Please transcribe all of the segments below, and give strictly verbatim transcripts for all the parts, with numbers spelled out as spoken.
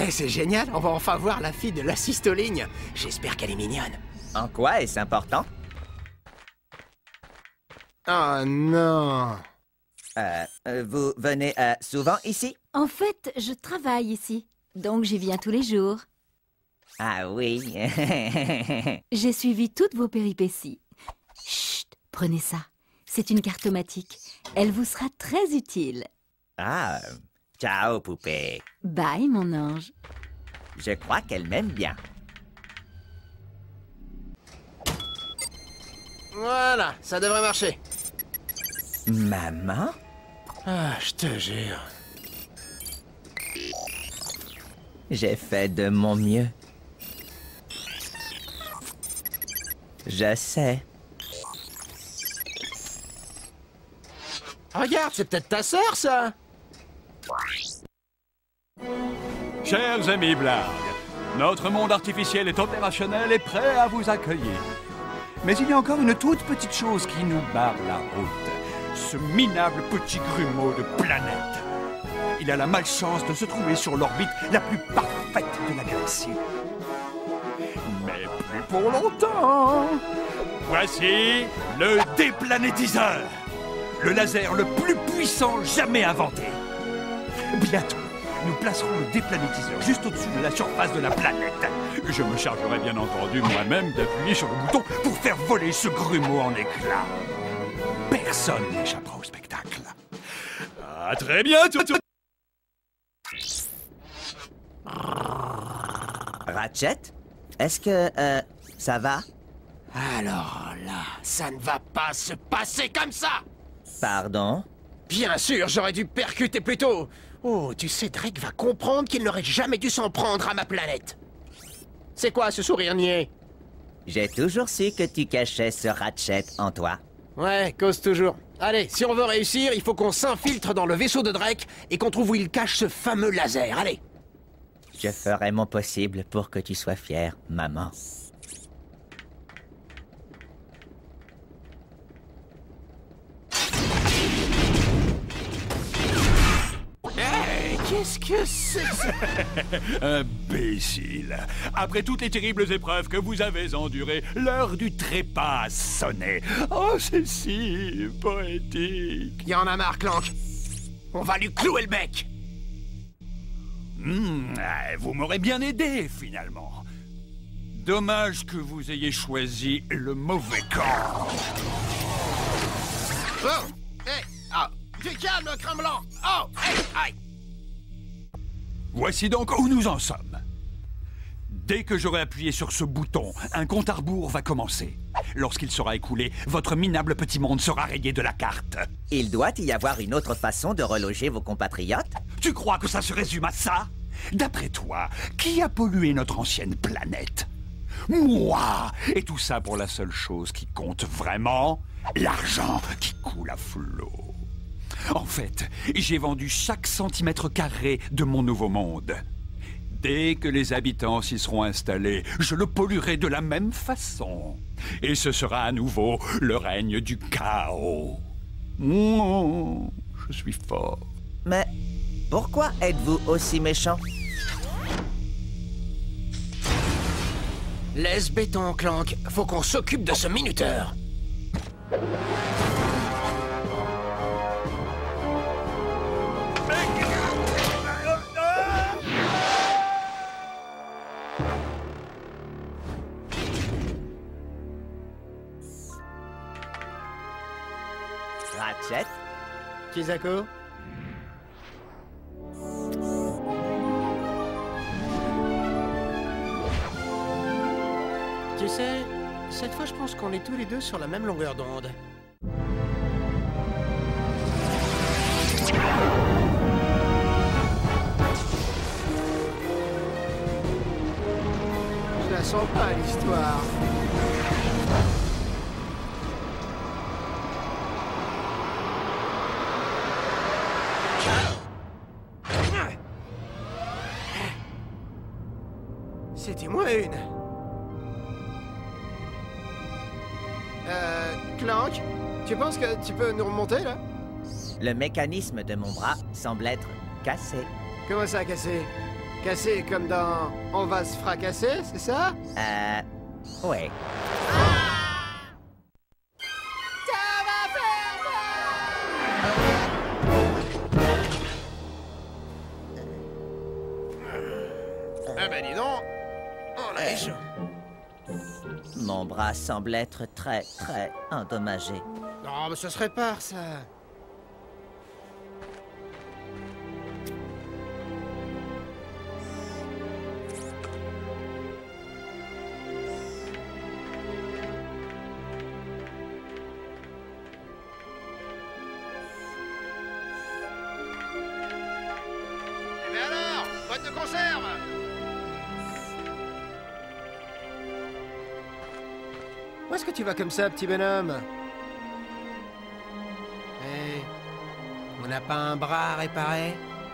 Ouais, c'est génial, on va enfin voir la fille de l'assiste aux lignes. J'espère qu'elle est mignonne. En quoi est-ce important? Oh non. Euh, euh, vous venez euh, souvent ici? En fait, je travaille ici, donc j'y viens tous les jours. Ah oui. J'ai suivi toutes vos péripéties. Chut, prenez ça. C'est une cartomatique. Elle vous sera très utile. Ah, ciao, poupée. Bye, mon ange. Je crois qu'elle m'aime bien. Voilà, ça devrait marcher. Maman? Ah, je te jure. J'ai fait de mon mieux. Je sais. Regarde, c'est peut-être ta sœur, ça. Chers amis blagues, notre monde artificiel est opérationnel et prêt à vous accueillir. Mais il y a encore une toute petite chose qui nous barre la route. Ce minable petit grumeau de planète. Il a la malchance de se trouver sur l'orbite la plus parfaite de la galaxie. Mais plus pour longtemps. Voici le déplanétiseur. Le laser le plus puissant jamais inventé. Bientôt, nous placerons le déplanétiseur juste au-dessus de la surface de la planète. Je me chargerai bien entendu moi-même d'appuyer sur le bouton pour faire voler ce grumeau en éclats. Personne n'échappera au spectacle. À très bientôt. Ratchet? Est-ce que, euh, ça va? Alors là, ça ne va pas se passer comme ça. Pardon? Bien sûr, j'aurais dû percuter plus tôt. Oh, tu sais, Drake va comprendre qu'il n'aurait jamais dû s'en prendre à ma planète. C'est quoi ce sourire niais? J'ai toujours su que tu cachais ce Ratchet en toi. Ouais, cause toujours. Allez, si on veut réussir, il faut qu'on s'infiltre dans le vaisseau de Drake et qu'on trouve où il cache ce fameux laser. Allez. Je ferai mon possible pour que tu sois fière, maman. Hey, qu'est-ce que c'est que ça? Imbécile. Après toutes les terribles épreuves que vous avez endurées, l'heure du trépas a sonné. Oh, c'est si poétique. Y en a marre, Clank. On va lui clouer le bec. Hmm, vous m'aurez bien aidé, finalement. Dommage que vous ayez choisi le mauvais camp. Oh! Hey! Ah! Du calme, crème blanc! Oh! Hey! Aïe! Voici donc où nous en sommes. Dès que j'aurai appuyé sur ce bouton, un compte à rebours va commencer. Lorsqu'il sera écoulé, votre minable petit monde sera rayé de la carte. Il doit y avoir une autre façon de reloger vos compatriotes? Tu crois que ça se résume à ça? D'après toi, qui a pollué notre ancienne planète? Moi! Et tout ça pour la seule chose qui compte vraiment, l'argent qui coule à flot. En fait, j'ai vendu chaque centimètre carré de mon nouveau monde. Dès que les habitants s'y seront installés, je le polluerai de la même façon. Et ce sera à nouveau le règne du chaos. Oh, je suis fort. Mais pourquoi êtes-vous aussi méchant? Laisse béton, Clank. Faut qu'on s'occupe de ce minuteur. Ratchet? Chisako? Tu sais, cette fois je pense qu'on est tous les deux sur la même longueur d'onde. Je la sens pas, l'histoire. C'était moi une. Euh, Clank, tu penses que tu peux nous remonter, là? Le mécanisme de mon bras semble être cassé. Comment ça, cassé? Cassé comme dans On va se fracasser, c'est ça? Euh... Ouais. Ça va faire mal! Ah ben dis donc, on a chaud. Mon bras semble être très, très endommagé. Non, mais ça se répare, ça. Eh bien alors, boîte de conserve! Où est-ce que tu vas comme ça, petit bonhomme? Hé, on n'a pas un bras à réparer?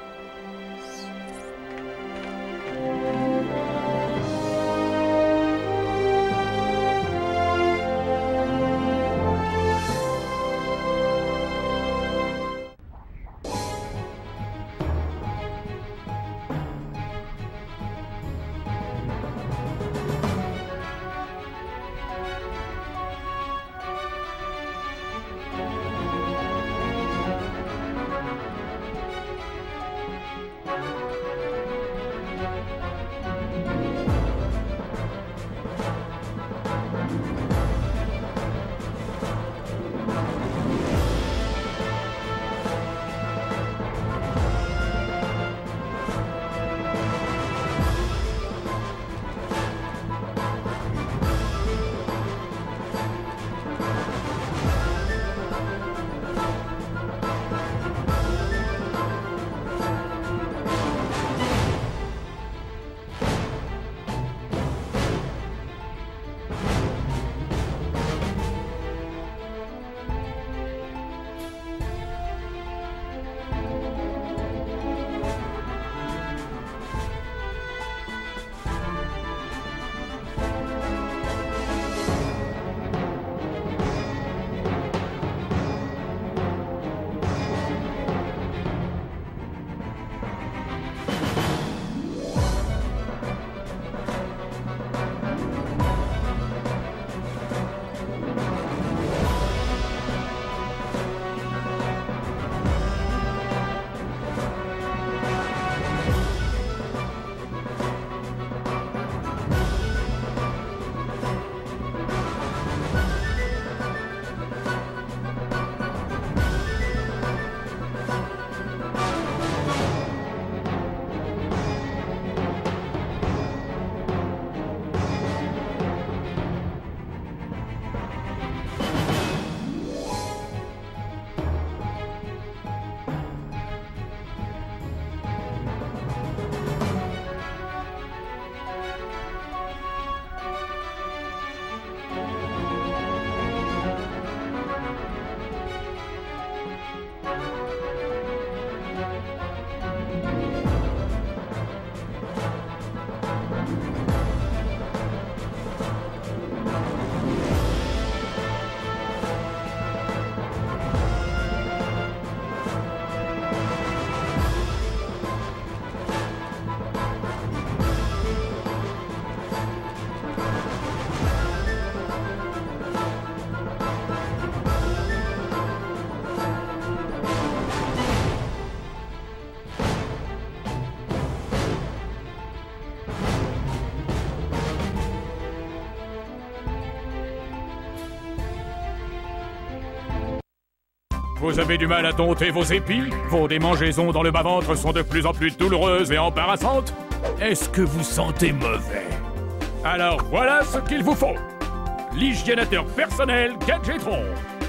Vous avez du mal à dompter vos épis? Vos démangeaisons dans le bas-ventre sont de plus en plus douloureuses et embarrassantes? Est-ce que vous sentez mauvais? Alors voilà ce qu'il vous faut. L'hygiénateur personnel Gadgetron.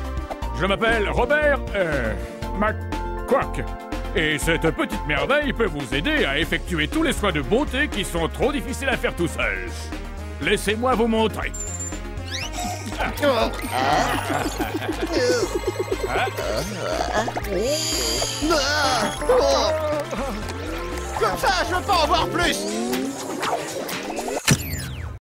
Je m'appelle Robert... Euh... McQuack. Et cette petite merveille peut vous aider à effectuer tous les soins de beauté qui sont trop difficiles à faire tout seul. Laissez-moi vous montrer. Comme ça, je veux pas en voir plus!